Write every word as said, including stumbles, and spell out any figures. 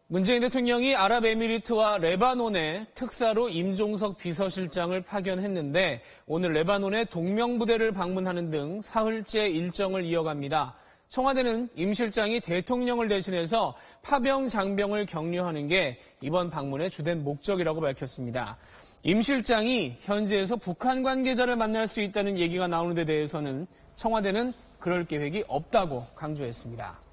문재인 대통령이 아랍에미리트와 레바논에 특사로 임종석 비서실장을 파견했는데 오늘 레바논의 동명부대를 방문하는 등 사흘째 일정을 이어갑니다. 청와대는 임 실장이 대통령을 대신해서 파병 장병을 격려하는 게 이번 방문의 주된 목적이라고 밝혔습니다. 임 실장이 현지에서 북한 관계자를 만날 수 있다는 얘기가 나오는 데 대해서는 청와대는 그럴 계획이 없다고 강조했습니다.